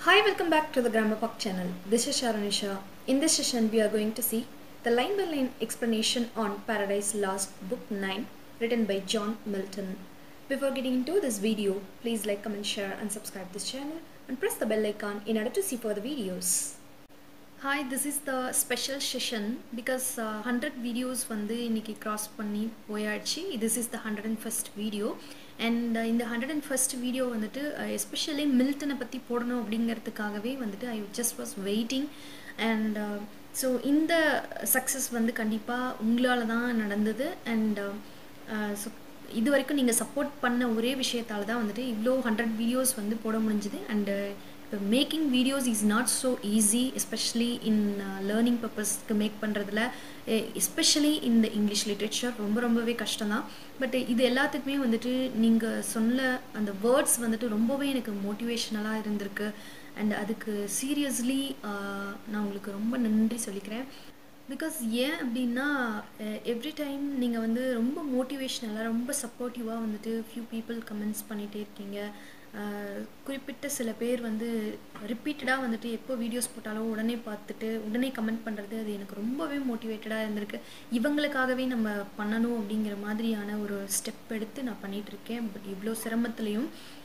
Hi, welcome back to the Grammar Park channel. This is Sharanisha. In this session, we are going to see the line-by-line explanation on Paradise Lost, Book 9, written by John Milton. Before getting into this video, please like, comment, share and subscribe this channel and press the bell icon in order to see further videos. Hi, this is the special session because 100 videos வந்து இன்னைக்கு cross பண்ணி போயாச்சு. This is the 101st video and in the 101st video வந்துட்டு especially Milton பத்தி போடணும் அப்படிங்கிறதுக்காகவே வந்துட்டு I just was waiting and so இந்த success வந்து கண்டிப்பா உங்களால தான் நடந்தது and so இது வரைக்கும் நீங்க சப்போர்ட் பண்ண ஒரே விஷயத்தால தான் வந்துட்டு இவ்ளோ 100 வீடியோஸ் வந்து போட முடிஞ்சது and making videos is not so easy, especially in learning purpose to make பண்றதுல especially in the English literature ரொம்பவே கஷ்டம் தான். பட் இது எல்லாத்துக்குமே வந்துட்டு நீங்க சொன்ன அந்த வேர்ட்ஸ் வந்துட்டு ரொம்பவே எனக்கு மோட்டிவேஷனலா இருந்திருக்கு and அதுக்கு சீரியஸ்லி நான் உங்களுக்கு ரொம்ப நன்றி சொல்லிக்கிறேன். பிகாஸ் ஏன் அப்படின்னா எவ்ரி டைம் நீங்கள் வந்து ரொம்ப மோட்டிவேஷ்னலாக ரொம்ப சப்போர்ட்டிவாக வந்துட்டு ஃபியூ பீப்புள் கமெண்ட்ஸ் பண்ணிகிட்டே இருக்கீங்க. குறிப்பிட்ட சில பேர் வந்து ரிப்பீட்டடாக வந்துட்டு எப்போ வீடியோஸ் போட்டாலும் உடனே பார்த்துட்டு உடனே கமெண்ட் பண்ணுறது அது எனக்கு ரொம்பவே மோட்டிவேட்டடாக இருந்திருக்கு. இவங்களுக்காகவே நம்ம பண்ணணும் அப்படிங்கிற மாதிரியான ஒரு ஸ்டெப் எடுத்து நான் பண்ணிகிட்ருக்கேன். பட் இவ்வளோ சிரமத்துலேயும்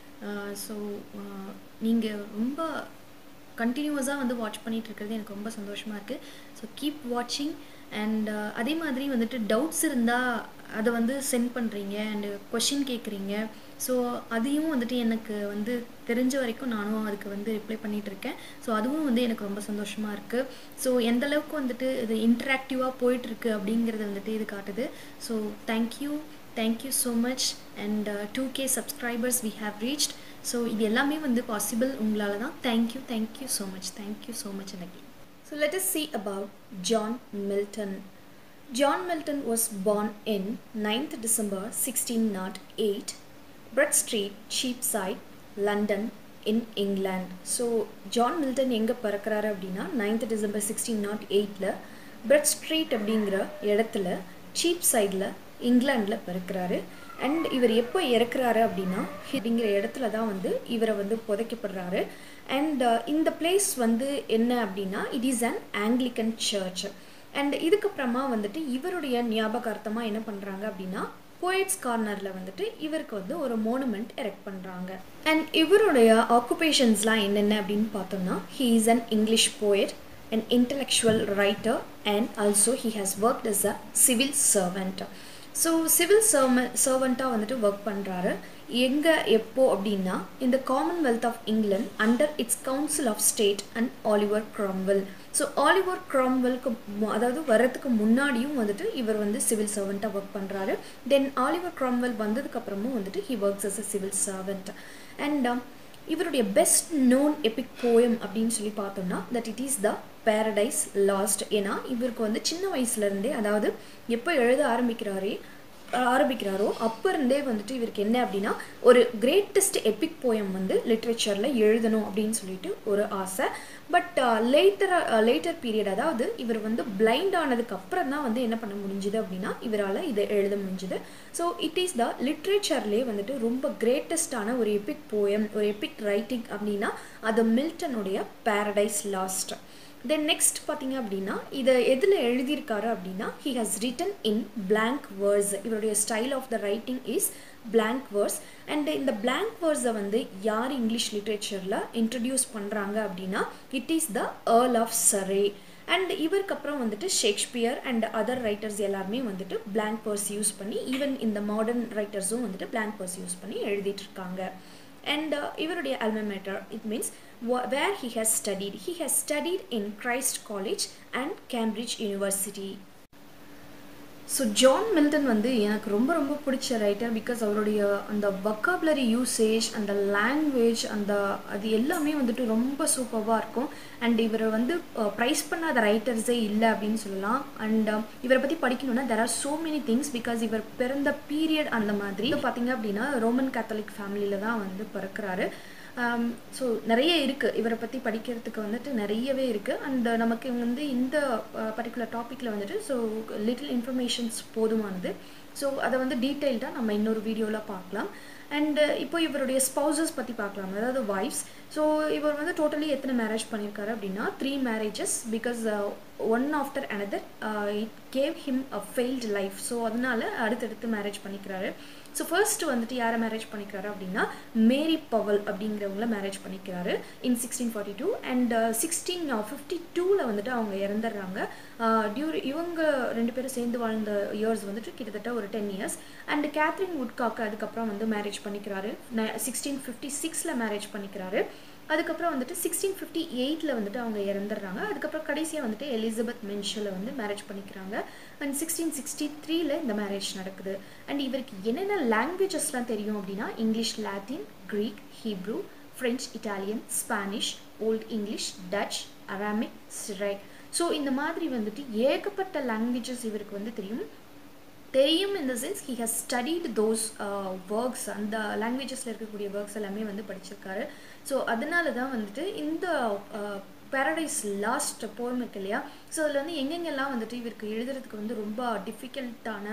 ஸோ நீங்கள் ரொம்ப கண்டினியூஸாக வந்து வாட்ச் பண்ணிகிட்டு இருக்கிறது எனக்கு ரொம்ப சந்தோஷமாக இருக்குது. ஸோ கீப் வாட்சிங் அண்ட் அதே மாதிரி வந்துட்டு டவுட்ஸ் இருந்தால் அதை வந்து சென்ட் பண்ணுறீங்க அண்டு கொஷின் கேட்குறீங்க. ஸோ அதையும் வந்துட்டு எனக்கு வந்து தெரிஞ்ச வரைக்கும் நானும் அதுக்கு வந்து ரிப்ளை பண்ணிகிட்ருக்கேன். ஸோ அதுவும் வந்து எனக்கு ரொம்ப சந்தோஷமாக இருக்குது. ஸோ எந்தளவுக்கு வந்துட்டு இது இன்ட்ராக்டிவாக போயிட்டுருக்கு அப்படிங்கிறத வந்துட்டு இது காட்டுது. So thank you so much and 2K subscribers we have reached. So இது எல்லாமே வந்து பாசிபிள் உங்களால தான். Thank you so much and again. So let us see about John Milton. John Milton was born in 9th December 1608, Broad Street, Cheapside, London in England. So John Milton எங்க பிறக்கறாரு அப்படின்னா 9th December 1608ல Broad Street அப்படிங்கிற இடத்துல Cheapsideல இங்கிலாண்டில் பிறக்கிறாரு. And இவர் எப்போ இறக்குறாரு அப்படின்னா அப்படிங்கிற இடத்துல தான் வந்து இவரை வந்து புதைக்கப்படுறாரு. அண்ட் இந்த பிளேஸ் வந்து என்ன அப்படின்னா it is an Anglican church. And இதுக்கப்புறமா வந்துட்டு இவருடைய ஞாபகார்த்தமாக என்ன பண்ணுறாங்க அப்படின்னா போயட்ஸ் கார்னரில் வந்துட்டு இவருக்கு வந்து ஒரு மோனுமெண்ட் எரெக்ட் பண்ணுறாங்க. அண்ட் இவருடைய ஆக்குபேஷன்ஸ்லாம் என்னென்ன அப்படின்னு பார்த்தோம்னா he is an English poet, an intellectual writer and also he has worked as a civil servant. So civil சர்வெண்ட்டாக வந்துட்டு ஒர்க் பண்ணுறாரு. எங்கே எப்போ அப்படின்னா இந்த Commonwealth of England under its council of state and Oliver Cromwell. So Oliver க்ராம்வெல்க்கு அதாவது வர்றதுக்கு முன்னாடியும் வந்துட்டு இவர் வந்து சிவில் சர்வெண்ட்டாக ஒர்க் பண்ணுறாரு. தென் ஆலிவர் க்ராம்வெல் வந்ததுக்கப்புறமும் வந்துட்டு he works as a civil servant. And இவருடைய பெஸ்ட் நோன் எபிக் போயம் அப்படின்னு சொல்லி பார்த்தோம்னா that it is the Paradise Lost. ஏன்னா இவருக்கு வந்து சின்ன வயசுலேருந்தே அதாவது எப்போ எழுத ஆரம்பிக்கிறாரோ அப்போ இருந்தே வந்துட்டு இவருக்கு என்ன அப்படின்னா ஒரு கிரேட்டஸ்ட் எபிக் போயம் வந்து லிட்ரேச்சரில் எழுதணும் அப்படின்னு சொல்லிட்டு ஒரு ஆசை. பட் லேட்டர் பீரியட் அதாவது இவர் வந்து பிளைண்ட் ஆனதுக்கு அப்புறம் தான் வந்து என்ன பண்ண முடிஞ்சுது அப்படின்னா இவரால் இதை எழுத முடிஞ்சுது. ஸோ இட் இஸ் த லிட்ரேச்சர்லேயே வந்துட்டு ரொம்ப கிரேட்டஸ்டான ஒரு எபிக் போயம் ஒரு எபிக் ரைட்டிங் அப்படின்னா அது மில்டனுடைய பேரடைஸ் லாஸ்ட். தென் நெக்ஸ்ட் பார்த்தீங்க அப்படின்னா இதை எதில் எழுதியிருக்காரு அப்படின்னா he has written in blank verse. இவருடைய style of the writing is blank verse. And இந்த பிளாங்க் வேர்ஸை வந்து யார் இங்கிலீஷ் லிட்ரேச்சரில் இன்ட்ரடியூஸ் பண்ணுறாங்க அப்படின்னா it is the Earl of Surrey. And இவருக்கு அப்புறம் வந்துட்டு ஷேக்ஸ்பியர் அண்ட் அதர் ரைட்டர்ஸ் எல்லாருமே வந்துட்டு பிளாங்க் வேர்ஸ் யூஸ் பண்ணி ஈவன் இந்த மாடர்ன் ரைட்டர்ஸும் வந்துட்டு பிளாங்க் வேர்ஸ் யூஸ் பண்ணி எழுதிட்டு இருக்காங்க. And இவருடைய alma mater, it means where he has studied in Christ College and Cambridge University. So John Milton வந்து எனக்கு ரொம்ப பிடிச்ச ரைட்டர். பிகாஸ் அவருடைய அந்த வொக்காபுலரி யூசேஜ் அந்த லாங்குவேஜ் அது எல்லாமே வந்துட்டு ரொம்ப சூப்பராக இருக்கும். அண்ட் இவரை வந்து ப்ரைஸ் பண்ணாத ரைட்டர்ஸே இல்லை அப்படின்னு சொல்லலாம். அண்ட் இவரை பற்றி படிக்கணுன்னா there are so many things. Because இவர் பிறந்த பீரியட் அந்த மாதிரி பார்த்தீங்க அப்படின்னா ரோமன் கேத்தலிக் ஃபேமிலியில் தான் வந்து பிறக்கிறாரு. ஸோ நிறைய இருக்குது இவரை பற்றி படிக்கிறதுக்கு வந்துட்டு நிறையவே இருக்குது. அண்ட் நமக்கு வந்து இந்த பர்டிகுலர் டாப்பிக்கில் வந்துட்டு ஸோ லிட்டில் இன்ஃபர்மேஷன்ஸ் போதுமானது. ஸோ அதை வந்து டீட்டெயில்டாக நம்ம இன்னொரு வீடியோவில் பார்க்கலாம். அண்ட் இப்போ இவருடைய ஸ்பௌசஸ் பற்றி பார்க்கலாம். அதாவது வைஃப்ஸ் ஸோ இவர் வந்து டோட்டலி எத்தனை மேரேஜ் பண்ணியிருக்காரு அப்படின்னா 3 marriages because one after another it gave him a failed life. So அதனால அடுத்தடுத்து மேரேஜ் பண்ணிக்கிறாரு. ஸோ ஃபர்ஸ்ட் வந்துட்டு யாரை மேரேஜ் பண்ணிக்கிறாரு அப்படின்னா மேரி பவல் அப்படிங்கிறவங்கள மேரேஜ் பண்ணிக்கிறாரு இன் 1642 அண்ட் 1652 வந்துட்டு அவங்க இறந்துடுறாங்க. இவங்க 2 பேரும் சேர்ந்து வாழ்ந்த இயர்ஸ் வந்துட்டு கிட்டத்தட்ட ஒரு 10 இயர்ஸ். அண்ட் கேத்ரின் வுட்காக் அதுக்கப்புறம் வந்து மேரேஜ் பண்ணிக்கிறாரு. 1656 மேரேஜ் பண்ணிக்கிறாரு. அதுக்கப்புறம் வந்துட்டு 1658 வந்துட்டு அவங்க இறந்துடுறாங்க. அதுக்கப்புறம் கடைசியாக வந்துட்டு எலிசபெத் மென்ஷலை வந்து மேரேஜ் பண்ணிக்கிறாங்க. அண்ட் 1663 இந்த மேரேஜ் நடக்குது. அண்ட் இவருக்கு என்னென்ன லாங்குவேஜஸ்லாம் தெரியும் அப்படின்னா English, Latin, Greek, Hebrew, French, Italian, Spanish, old English, Dutch, Aramaic, Syriac. So இந்த மாதிரி வந்துட்டு ஏகப்பட்ட லாங்குவேஜஸ் இவருக்கு வந்து தெரியும். in the sense he has studied those works, அந்த லாங்குவேஜஸில் இருக்கக்கூடிய ஒர்க்ஸ் எல்லாமே வந்து படிச்சிருக்காரு. ஸோ அதனால தான் வந்துட்டு இந்த பேரடைஸ் லாஸ்ட் போர்ம் இருக்கு இல்லையா, ஸோ அதில் வந்து எங்கெங்கெல்லாம் வந்துட்டு இவருக்கு எழுதுறதுக்கு வந்து ரொம்ப டிஃபிகல்ட்டான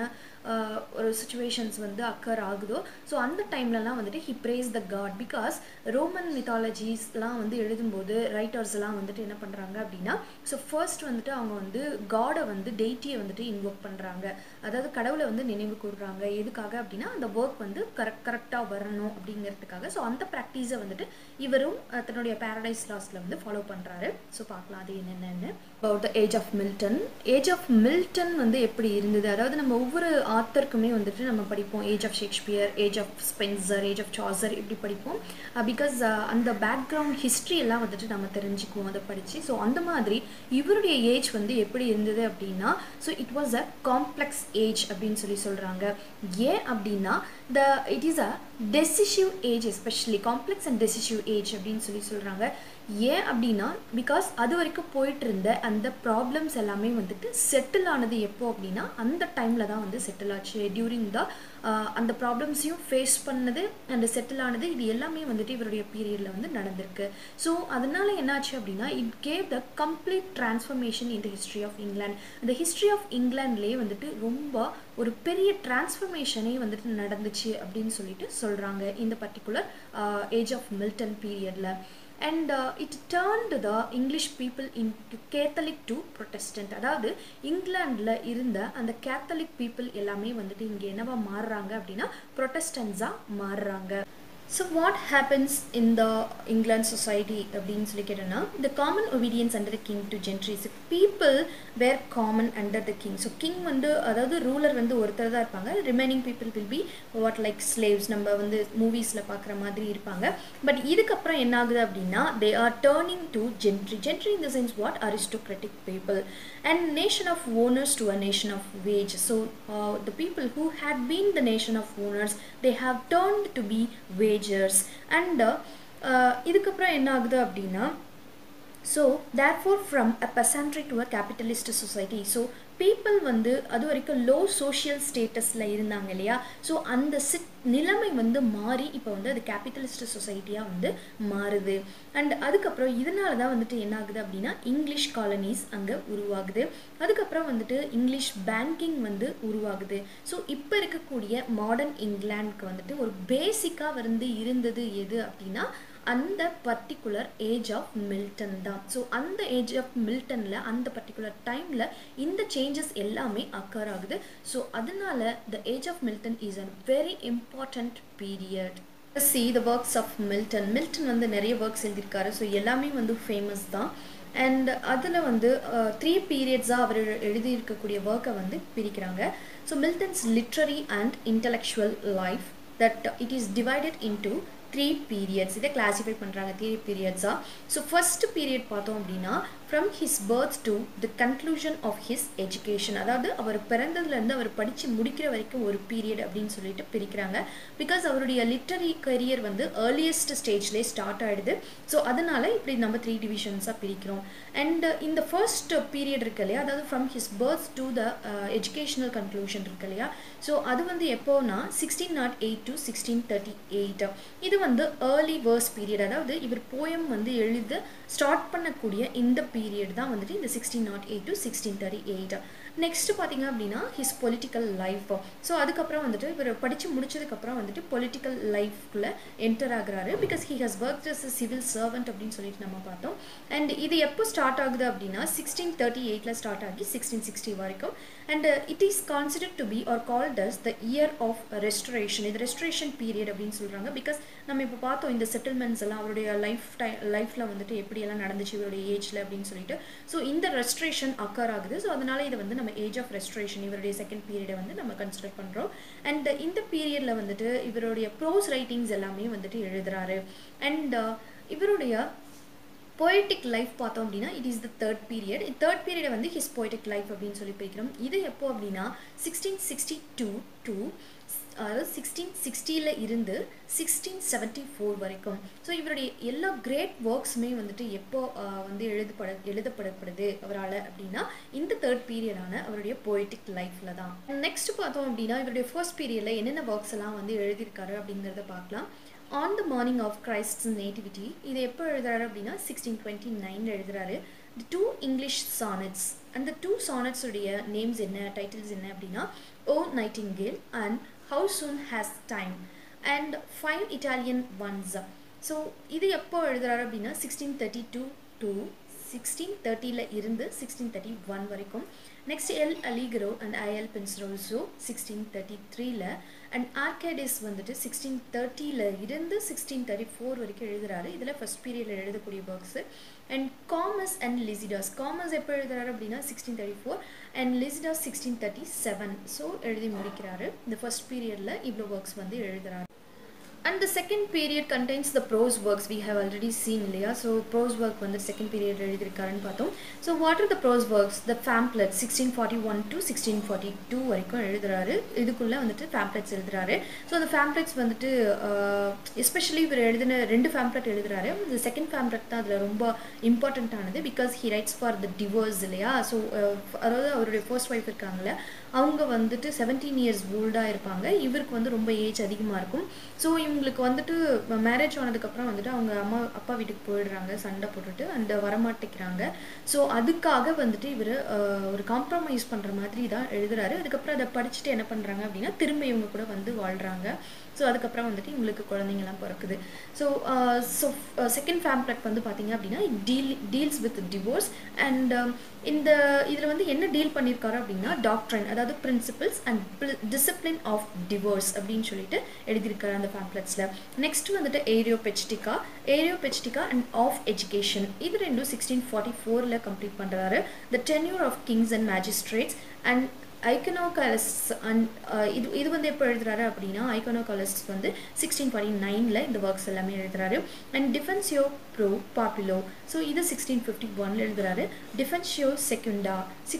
ஒரு சுச்சுவேஷன்ஸ் வந்து அக்கர் ஆகுதோ, ஸோ அந்த டைம்லலாம் வந்துட்டு he praise the God. Because Roman மித்தாலஜிஸ்லாம் வந்து எழுதும்போது ரைட்டர்ஸ்லாம் வந்துட்டு என்ன பண்ணுறாங்க அப்படின்னா, ஸோ ஃபர்ஸ்ட் வந்துட்டு அவங்க வந்து காடை வந்து டெய்ட்டியை வந்துட்டு இன்வோக் பண்ணுறாங்க, அதாவது கடவுளை வந்து நினைவு கூறுறாங்க. எதுக்காக அப்படின்னா அந்த ஒர்க் வந்து கரெக்டாக வரணும் அப்படிங்கிறதுக்காக. ஸோ அந்த ப்ராக்டிஸை வந்துட்டு இவரும் தன்னுடைய பேரடைஸ் லாஸ்ட்டில் வந்து ஃபாலோ பண்ணுறாரு. ஸோ பார்க்கலாம் அது என்னென்னு. About the age of Milton. Age of Milton வந்து எப்படி இருந்தது, அதாவது நம்ம ஒவ்வொரு ஆத்தருக்குமே வந்துட்டு நம்ம படிப்போம் age of Shakespeare, age of Spenser, age of Chaucer இப்படி படிப்போம். பிகாஸ் அந்த பேக்ரவுண்ட் ஹிஸ்ட்ரி எல்லாம் வந்துட்டு நம்ம தெரிஞ்சுக்குவோம் அதை படித்து. ஸோ அந்த மாதிரி இவருடைய ஏஜ் வந்து எப்படி இருந்தது அப்படின்னா, so it was a complex age அப்படின்னு சொல்கிறாங்க. ஏன் அப்படின்னா it is a decisive age, especially complex and decisive age அப்படின்னு சொல்கிறாங்க. ஏன் அப்படின்னா பிகாஸ் அது வரைக்கும் போயிட்டு இருந்த அந்த ப்ராப்ளம்ஸ் எல்லாமே வந்துட்டு செட்டில் ஆனது எப்போ அப்படின்னா அந்த டைமில் தான் வந்து செட்டில் ஆச்சு. டியூரிங் த அந்த ப்ராப்ளம்ஸையும் ஃபேஸ் பண்ணது அண்ட் செட்டில் ஆனது, இது எல்லாமே வந்துட்டு இவருடைய பீரியடில் வந்து நடந்திருக்கு. ஸோ அதனால என்னாச்சு அப்படின்னா it gave the complete transformation in the history of England. இந்த ஹிஸ்ட்ரி ஆஃப் இங்கிலாந்துலேயே வந்துட்டு ரொம்ப ஒரு பெரிய டிரான்ஸ்ஃபர்மேஷனே வந்துட்டு நடந்துச்சு அப்படின்னு சொல்லிட்டு சொல்கிறாங்க இந்த பர்டிகுலர் ஏஜ் ஆஃப் மில்டன் பீரியடில். And it turned the English people into Catholic to Protestant. அதாவது இங்கிலாண்டில் இருந்த அந்த கேத்தலிக் பீப்புள் எல்லாமே வந்துட்டு இங்கே என்னவா மாறுறாங்க அப்படின்னா ப்ரொட்டஸ்டன்ஸாக மாறுறாங்க. So what happens in the England society அப்படின்னு சொல்லி கேட்டோன்னா, the common obedience under the king to gentry. So people were common under the king. So king வந்து அதாவது ரூலர் வந்து ஒருத்தர் தான் இருப்பாங்க, remaining people will be what like slaves, நம்ம வந்து மூவிஸில் பார்க்குற மாதிரி இருப்பாங்க. பட் இதுக்கப்புறம் என்ன ஆகுது அப்படின்னா they are turning to gentry. Gentry in the sense what? Aristocratic people and nation of owners to a nation of wage. So the people who had been the nation of owners, they have turned to be wage. And இதுக்கப்புறம் என்ன ஆகுது அப்படின்னா, so therefore from a peasantry to a capitalist society. So people வந்து அது வரைக்கும் low social ஸ்டேட்டஸில் இருந்தாங்க இல்லையா, ஸோ அந்த நிலைமை வந்து மாறி இப்போ வந்து அது கேபிட்டலிஸ்ட் சொசைட்டியாக வந்து மாறுது. அண்ட் அதுக்கப்புறம் இதனால தான் வந்துட்டு என்ன ஆகுது அப்படின்னா இங்கிலீஷ் காலனிஸ் அங்கே உருவாகுது. அதுக்கப்புறம் வந்துட்டு இங்கிலீஷ் பேங்கிங் வந்து உருவாகுது. ஸோ இப்போ இருக்கக்கூடிய மாடர்ன் இங்கிலாந்துக்கு வந்துட்டு ஒரு பேசிக்காக வந்து இருந்தது எது அப்படின்னா அந்த பர்டிகுலர் ஏஜ் ஆஃப் மில்டன் தான். ஸோ அந்த ஏஜ் ஆஃப் மில்டனில் அந்த பர்டிகுலர் டைமில் இந்த சேஞ்சஸ் எல்லாமே அக்கர் ஆகுது. ஸோ அதனால the age of Milton is a very important period. See the works of Milton. Milton வந்து நிறைய ஒர்க்ஸ் எழுதியிருக்காரு. ஸோ எல்லாமே வந்து ஃபேமஸ் தான். அண்ட் அதில் வந்து 3 பீரியட்ஸாக அவர் எழுதியிருக்கக்கூடிய ஒர்க்கை வந்து பிரிக்கிறாங்க. So Milton's literary and intellectual life that it is divided into 3 periods. இதை கிளாசிஃபை பண்ணுறாங்க 3 periodsா. ஸோ ஃபர்ஸ்ட் பீரியட் பார்த்தோம் அப்படின்னா from his birth to the conclusion of his education, அதாவது அவர் பிறந்ததுலேருந்து அவர் படித்து முடிக்கிற வரைக்கும் ஒரு பீரியட் அப்படின்னு சொல்லிட்டு பிரிக்கிறாங்க. பிகாஸ் அவருடைய லிட்ரரி கரியர் வந்து ஏர்லியஸ்ட் ஸ்டேஜ்லேயே ஸ்டார்ட் ஆகிடுது. ஸோ அதனால் இப்படி நம்ம 3 டிவிஷன்ஸாக பிரிக்கிறோம். அண்ட் இந்த ஃபர்ஸ்ட் பீரியட் இருக்கு இல்லையா, அதாவது from his birth to the educational conclusion இருக்கு இல்லையா, ஸோ அது வந்து எப்போனா 1608 to 1638. இது வந்து ஏர்லி வேர்ஸ் பீரியட், அதாவது இவர் போயம் வந்து எழுத ஸ்டார்ட் பண்ணக்கூடிய இந்த பீரியட் தான் வந்துட்டு இந்த 1608 to 1638. நெக்ஸ்ட் பார்த்தீங்க அப்படின்னா ஹிஸ் பொலிட்டிக்கல் லைஃப். ஸோ அதுக்கப்புறம் வந்துட்டு இவர் படித்து முடிச்சதுக்கப்புறம் வந்துட்டு பொலிட்டிக்கல் லைஃப்குள்ளே என்டர் ஆகுறாரு. Because he has work as a civil servant அப்படின்னு சொல்லிட்டு நம்ம பார்த்தோம். அண்ட் இது எப்போ ஸ்டார்ட் ஆகுது அப்படின்னா 1638 ஸ்டார்ட் ஆகி 1660 வரைக்கும். And it is considered to be or called as the year of restoration. இது ரெஸ்டரேஷன் பீரியட் அப்படின்னு சொல்கிறாங்க. பிகாஸ் நம்ம இப்போ பார்த்தோம் இந்த செட்டில்மெண்ட்ஸ் எல்லாம் அவருடைய லைஃப்பில் வந்துட்டு எப்படியெல்லாம் நடந்துச்சு இவருடைய ஏஜில் அப்படின்னு சொல்லிட்டு. ஸோ இந்த ரெஸ்டரேஷன் அக்கர் ஆகுது. ஸோ அதனால இதை வந்து நம்ம ஏஜ் ஆஃப் ரெஸ்டரேஷன் இவருடைய செகண்ட் பீரியடை வந்து நம்ம கன்சிடர் பண்ணுறோம். அண்ட் இந்த பீரியடில் வந்துட்டு இவருடைய ப்ரோஸ் ரைட்டிங்ஸ் எல்லாமே வந்துட்டு எழுதுறாரு. அண்ட் இவருடைய பொய்டிக் லைஃப் பார்த்தோம் அப்படின்னா it is the third period. Third பீரியடை வந்து ஹிஸ் பொய்டிக் லைஃப் அப்படின்னு சொல்லி போய்க்கிறோம். இது எப்போ அப்படின்னா 1662 to அதாவது 1660 இருந்து 1674 வரைக்கும். ஸோ இவருடைய எல்லா கிரேட் ஒர்க்ஸுமே வந்துட்டு எப்போ வந்து எழுதப்படப்படுது அவரால் அப்படின்னா இந்த தேர்ட் பீரியடான அவருடைய பொய்டிக் லைஃப்பில் தான். நெக்ஸ்ட் பார்த்தோம் அப்படின்னா இவருடைய ஃபர்ஸ்ட் பீரியடில் என்னென்ன ஒர்க்ஸ் எல்லாம் வந்து எழுதியிருக்காரு அப்படிங்கிறத பார்க்கலாம். On the morning of Christ's nativity இது எப்போ எழுதுறாரு அப்படின்னா 1629 எழுதுறாரு. தி 2 இங்கிலீஷ் சானட்ஸ், அந்த 2 சானட்ஸ் உடைய நேம்ஸ் என்ன, டைட்டில்ஸ் என்ன அப்படின்னா O nightingale and how soon has time and 5 Italian ones. So இது எப்போ எழுதுறாரு அப்படின்னா 1632 to 1630 இருந்து 1631 வரைக்கும். Next L'Allegro and Il Penseroso 1633 and Arcades வந்துட்டு 1630 இருந்து 1634 வரைக்கும் எழுதுறாரு. இதில் ஃபர்ஸ்ட் பீரியடில் எழுதக்கூடிய works. And Comus and Lycidas, Comus எப்போ எழுதுறாரு அப்படின்னா 1634 அண்ட் லிசிடாஸ் 1637. ஸோ எழுதி முடிக்கிறாரு. இந்த ஃபர்ஸ்ட் பீரியடில் இவ்வளோ ஒர்க்ஸ் வந்து எழுதுறாரு. And the second period contains the prose works we have already seen இல்லையா. ஸோ ப்ரோஸ் ஒர்க் வந்து செகண்ட் பீரியட் எழுதியிருக்காருன்னு பார்த்தோம். So what are the prose works? The pamphlet 1641 to 1642 வரைக்கும் எழுதுறாரு. இதுக்குள்ளே வந்துட்டு பேம்ப்ளெட்ஸ் எழுதுறாரு. ஸோ அந்த பேம்ப்ளெட்ஸ் வந்துட்டு எஸ்பெஷலி இவர் எழுதின 2 பேம்ப்ளெட் எழுதுறாரு. இந்த செகண்ட் பேம்ப்ளெட் தான் அதில் ரொம்ப இம்பார்ட்டண்ட்டானது. Because he writes for the divorce இல்லையா. ஸோ அதாவது அவருடைய ஃபர்ஸ்ட் ஒய்ஃப் இருக்காங்களே அவங்க வந்துட்டு 17 years ஓல்டாக இருப்பாங்க. இவருக்கு வந்து ரொம்ப ஏஜ் அதிகமாக இருக்கும். ஸோ இவங்களுக்கு வந்துட்டு மேரேஜ் ஆனதுக்கப்புறம் வந்துட்டு அவங்க அப்பா வீட்டுக்கு போயிடுறாங்க சண்டை போட்டுட்டு அண்ட் வரமாட்டேங்கிறாங்க. ஸோ அதுக்காக வந்துட்டு இவர் ஒரு காம்ப்ரமைஸ் பண்ணுற மாதிரி தான் எழுதுறாரு. அதுக்கப்புறம் அதை படிச்சுட்டு என்ன பண்ணுறாங்க அப்படின்னா திரும்ப இவங்க கூட வந்து வாழ்கிறாங்க. ஸோ அதுக்கப்புறம் வந்துட்டு இவங்களுக்கு குழந்தைங்கலாம் பிறக்குது. ஸோ செகண்ட் பேம்ப்ளெட் வந்து பார்த்தீங்க அப்படின்னா டீல்ஸ் வித் டிவோர்ஸ். அண்ட் இந்த இதில் வந்து என்ன டீல் பண்ணியிருக்காரு அப்படின்னா டாக்ட்ரின், அதாவது principles and discipline of divorce அப்படின்னு சொல்லிட்டு எழுதியிருக்காரு அந்த பேம்ப்ளெட்ஸில். நெக்ஸ்ட் வந்துட்டு ஏரியோபெச்சிட்டிகா அண்ட் ஆஃப் எஜுகேஷன், இது ரெண்டும் 1644 கம்ப்ளீட் பண்ணுறாரு. The tenure of kings and magistrates and iconoclast. And இது வந்து எப்போ எழுதுறாரு அப்படின்னா ஐகனோகாலிஸ்ட் வந்து 1649 இந்த ஒர்க்ஸ் எல்லாமே எழுதுறாரு. And Defensio Pro Populo, so இது 1651 எழுதுறாரு. Defensio Secunda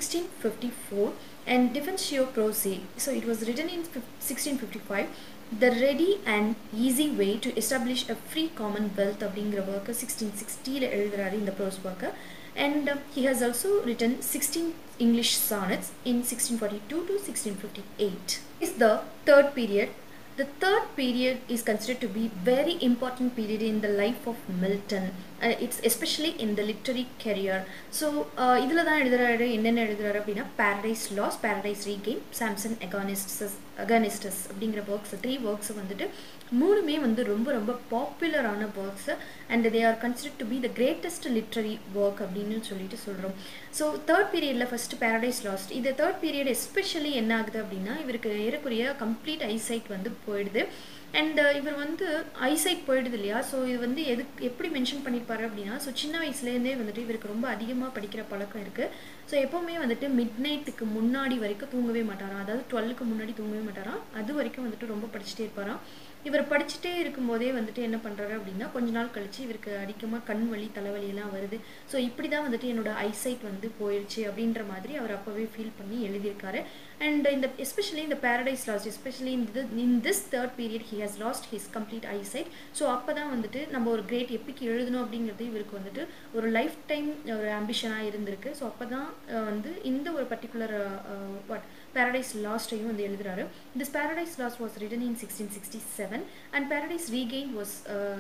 1654 and Defensio Pro Se, so it was written in 1655. The ready and easy way to establish a free commonwealth அப்படிங்கிற ஒர்க்கை 1660 எழுதுறாரு இந்த ப்ரோஸ் ஒர்க்கை. And he has also written 16 English sonnets in 1642 to 1658. Is the third period. The third period is considered to be very important period in the life of Milton. It's especially in the literary career. So இதில் தான் எழுதுறாரு. என்னென்ன எழுதுறாரு அப்படின்னா Paradise Lost, Paradise Regained, Samson Agonistus அப்படிங்கிற works 3 works வந்துட்டு மூணுமே வந்து ரொம்ப ரொம்ப பாப்புலரான works. And they are considered to be the greatest literary work அப்படின்னு சொல்லிட்டு சொல்கிறோம். ஸோ தேர்ட் பீரியடில் ஃபஸ்ட்டு பேரடைஸ் லாஸ்ட். இது தேர்ட் பீரியட் எஸ்பெஷலி என்ன ஆகுது அப்படின்னா இவருக்கு ஏறக்குறைய கம்ப்ளீட் ஐசைட் வந்து போயிடுது. அண்ட் இவர் வந்து ஐசைட் போயிடுது இல்லையா. ஸோ இது வந்து எப்படி மென்ஷன் பண்ணியிருப்பாரு அப்படின்னா ஸோ சின்ன வயசுலேருந்தே வந்துட்டு இவருக்கு ரொம்ப அதிகமாக படிக்கிற பழக்கம் இருக்குது. ஸோ எப்போவுமே வந்துட்டு மிட் நைட்டுக்கு முன்னாடி வரைக்கும் தூங்கவே மாட்டாராம். அதாவது 12க்கு முன்னாடி தூங்கவே மாட்டாராம். அது வரைக்கும் வந்துட்டு ரொம்ப படிச்சுட்டே இருப்பாராம். இவர் படிச்சுட்டே இருக்கும்போதே வந்துட்டு என்ன பண்ணுறாரு அப்படின்னா கொஞ்ச நாள் கழிச்சு இவருக்கு அதிகமாக கண் வலி தலைவலியெல்லாம் வருது. ஸோ இப்படி தான் வந்துட்டு என்னோட ஐசைட் வந்து போயிடுச்சு அப்படின்ற மாதிரி அவர் அப்போவே ஃபீல் பண்ணி எழுதியிருக்காரு. அண்ட் இந்த எஸ்பெஷலி இந்த Paradise Lost especially in this third period he has lost his complete eyesight. So அப்போ தான் வந்துட்டு நம்ம ஒரு கிரேட் எப்பிக் எழுதணும் அப்படிங்கிறது இவருக்கு வந்துட்டு ஒரு லைஃப் டைம் ஒரு ஆம்பிஷனாக இருந்திருக்கு. ஸோ அப்போ தான் வந்து இந்த ஒரு பர்டிகுலர் Paradise Lost ஐயும் வந்து எழுதுறாரு. This Paradise Lost was written in 1667 and Paradise Regained was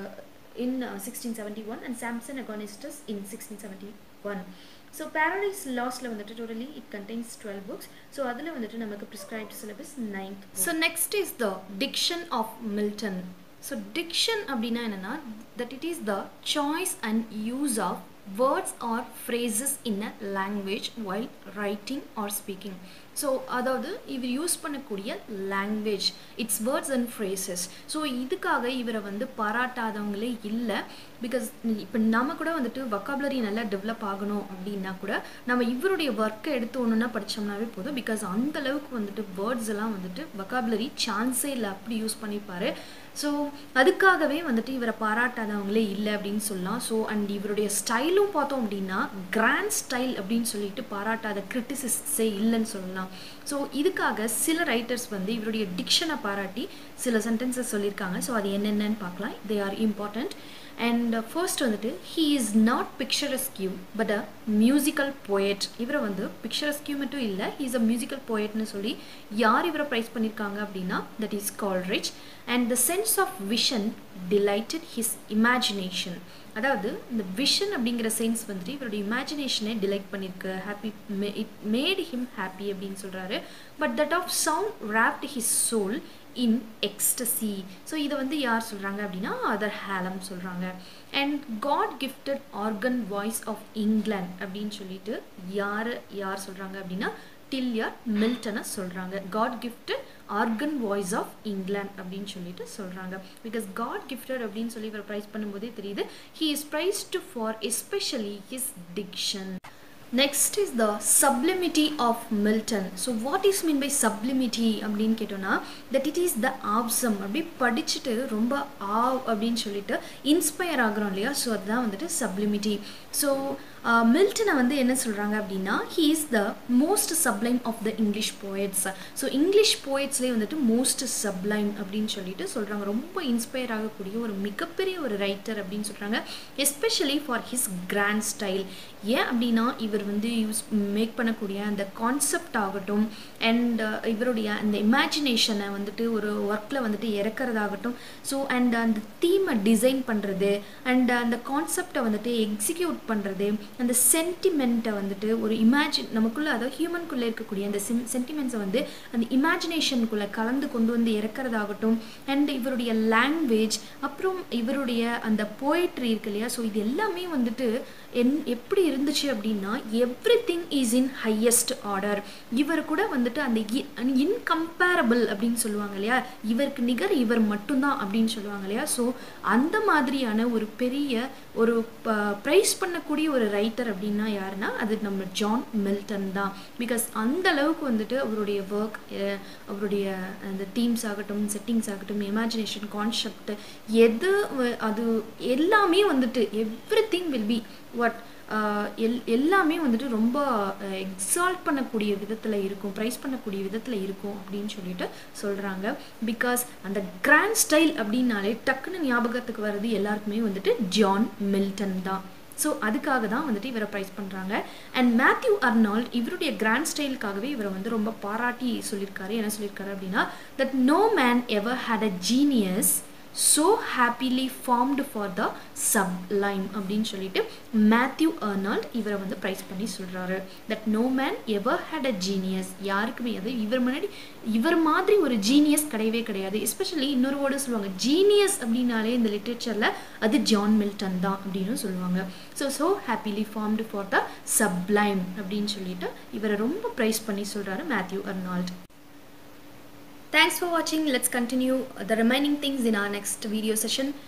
in 1671 and Samson Agonistus in 1671. So Paradise Lostல வந்துட்டு totally it contains 12 books. So அதுல வந்துட்டு நமக்கு prescribed syllabus 9th book. So next is the diction of Milton. So diction அப்படின்னா என்னன்னா that it is the choice and use of words or phrases in a language while writing or speaking. So அதாவது இவர் use பண்ணக்கூடிய language its words and phrases. So இதுக்காக இவரை வந்து பாராட்டாதவங்களே இல்லை. Because இப்போ நம்ம கூட வந்துட்டு வொக்காபுலரி நல்லா டெவலப் ஆகணும் அப்படின்னா கூட நம்ம இவருடைய ஒர்க்கை எடுத்து ஒன்றுனா படித்தோம்னாவே போதும். பிகாஸ் அந்தளவுக்கு வந்துட்டு வேர்ட்ஸ் எல்லாம் வந்துட்டு வொக்காபுலரி சான்ஸே இல்லை, அப்படி யூஸ் பண்ணிப்பார். ஸோ அதுக்காகவே வந்துட்டு இவரை பாராட்டாதவங்களே இல்லை அப்படின்னு சொல்லலாம். ஸோ அண்ட் இவருடைய ஸ்டைலும் பார்த்தோம் அப்படின்னா கிராண்ட் ஸ்டைல் அப்படின்னு சொல்லிட்டு பாராட்டாத கிரிட்டிசிஸ்டே இல்லைன்னு சொல்லலாம். ஸோ இதுக்காக சில ரைட்டர்ஸ் வந்து இவருடைய டிக்ஷனை பாராட்டி சில சென்டென்சஸ் சொல்லியிருக்காங்க. ஸோ அது என்னென்னு பார்க்கலாம். They are important. And first வந்துட்டு he is not picturesque but a musical poet. இவரை வந்து பிக்சரஸ்கியூ மட்டும் இல்லை, ஹீ இஸ் அ மியூசிக்கல் போயட்னு சொல்லி யார் இவரை ப்ரைஸ் பண்ணியிருக்காங்க அப்படின்னா that is Coleridge. And the sense of vision delighted his imagination. அதாவது இந்த விஷன் அப்படிங்கிற சென்ஸ் வந்துட்டு இவருடைய இமேஜினேஷனை டிலைட் பண்ணியிருக்கு. Happy it made him happy அப்படின்னு சொல்கிறாரு. But that of sound rapt his soul in ecstasy. So இதை வந்து யார் சொல்கிறாங்க அப்படின்னா அதர் ஹேலம் சொல்கிறாங்க. And God gifted organ voice of England அப்படின்னு சொல்லிட்டு யார் சொல்கிறாங்க அப்படின்னா டில்லியர் மில்டனை சொல்கிறாங்க. God gifted organ voice of England அப்படின்னு சொல்லிட்டு சொல்கிறாங்க. பிகாஸ் காட் கிஃப்டட் அப்படின்னு சொல்லி இவர் ப்ரைஸ் பண்ணும்போதே தெரியுது he is praised for especially his diction. Next is the sublimity of Milton. So what is mean by sublimity அப்படின்னு கேட்டோன்னா that it is the awesome. அப்படி படிச்சுட்டு ரொம்ப அப்படின்னு சொல்லிட்டு இன்ஸ்பயர் ஆகிறோம் இல்லையா, ஸோ அதுதான் வந்துட்டு sublimity. ஸோ மில்டனை வந்து என்ன சொல்கிறாங்க அப்படின்னா he is the most sublime of the English poets. So English போயட்ஸ்லேயே வந்துட்டு மோஸ்ட் சப்ளைம் அப்படின்னு சொல்லிட்டு சொல்கிறாங்க. ரொம்ப இன்ஸ்பயர் ஆகக்கூடிய ஒரு மிகப்பெரிய ஒரு ரைட்டர் அப்படின்னு சொல்கிறாங்க. Especially for his grand style. ஏன் அப்படின்னா இவர் வந்து மேக் பண்ணக்கூடிய அந்த கான்செப்ட் ஆகட்டும் அண்ட் இவருடைய அந்த இமேஜினேஷனை வந்துட்டு ஒரு ஒர்க்கில் வந்துட்டு இறக்கிறதாகட்டும், ஸோ அண்ட் அந்த தீமை டிசைன் பண்ணுறது அண்ட் அந்த கான்செப்டை வந்துட்டு எக்ஸிக்யூட் பண்ணுறது, அந்த சென்டிமெண்ட்டை வந்துட்டு ஒரு நமக்குள்ளே அதாவது ஹியூமனுக்குள்ளே இருக்கக்கூடிய அந்த சென்டிமெண்ட்ஸை வந்து அந்த இமேஜினேஷனுக்குள்ளே கலந்து கொண்டு வந்து இறக்கிறதாகட்டும் அண்ட் இவருடைய லாங்குவேஜ் அப்புறம் இவருடைய அந்த போயட்ரி இருக்கு இல்லையா, ஸோ இது எல்லாமே வந்துட்டு எப்படி இருந்துச்சு அப்படின்னா everything is in highest order. இவர் கூட வந்துட்டு அந்த இன்கம்பேரபிள் அப்படின்னு சொல்லுவாங்க இல்லையா, இவருக்கு நிகர் இவர் மட்டும்தான் அப்படின்னு சொல்லுவாங்க இல்லையா. ஸோ அந்த மாதிரியான ஒரு பெரிய ஒரு ப்ரைஸ் பண்ணக்கூடிய ஒரு ரைட்டர் அப்படின்னா யாருன்னா அது நம்ம ஜான் மில்டன் தான். பிகாஸ் அந்த அளவுக்கு வந்துட்டு அவருடைய ஒர்க், அவருடைய அந்த தீம்ஸ் ஆகட்டும், செட்டிங்ஸ் ஆகட்டும், இமேஜினேஷன், கான்செப்ட் எது அது எல்லாமே வந்துட்டு everything will be what எல்லாமே வந்துட்டு ரொம்ப எக்ஸால்ட் பண்ணக்கூடிய விதத்தில் இருக்கும், ப்ரைஸ் பண்ணக்கூடிய விதத்தில் இருக்கும் அப்படின்னு சொல்லிட்டு சொல்கிறாங்க. பிகாஸ் அந்த கிராண்ட் ஸ்டைல் அப்படின்னாலே டக்குன்னு ஞாபகத்துக்கு வர்றது எல்லாருக்குமே வந்துட்டு ஜான் மில்டன் தான். ஸோ அதுக்காக தான் வந்துட்டு இவரை ப்ரைஸ் பண்ணுறாங்க. அண்ட் மேத்யூ அர்னால்ட் இவருடைய கிராண்ட் ஸ்டைலுக்காகவே இவரை வந்து ரொம்ப பாராட்டி சொல்லியிருக்காரு. என்ன சொல்லியிருக்காரு அப்படின்னா that no man ever had a genius so happily formed for the sublime அப்படின்னு சொல்லிட்டு மேத்யூ அர்னால்ட் இவரை வந்து ப்ரைஸ் பண்ணி சொல்கிறாரு. That no man ever had a genius, யாருக்குமே அது இவர் மாதிரி ஒரு ஜீனியஸ் கிடையவே கிடையாது. எஸ்பெஷலி இன்னொரு வேர்டு சொல்லுவாங்க, ஜீனியஸ் அப்படின்னாலே இந்த லிட்ரேச்சரில் அது ஜான் மில்டன் தான் அப்படின்னு சொல்லுவாங்க. So happily formed for the sublime அப்படின்னு சொல்லிட்டு இவரை ரொம்ப ப்ரைஸ் பண்ணி சொல்கிறாரு Matthew Arnold. Thanks for watching. Let's continue the remaining things in our next video session.